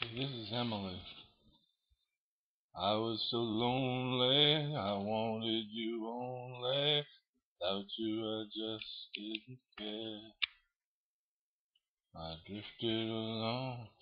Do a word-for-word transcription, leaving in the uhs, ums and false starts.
This is Emily. I was so lonely, I wanted you only. Without you, I just didn't care. I drifted along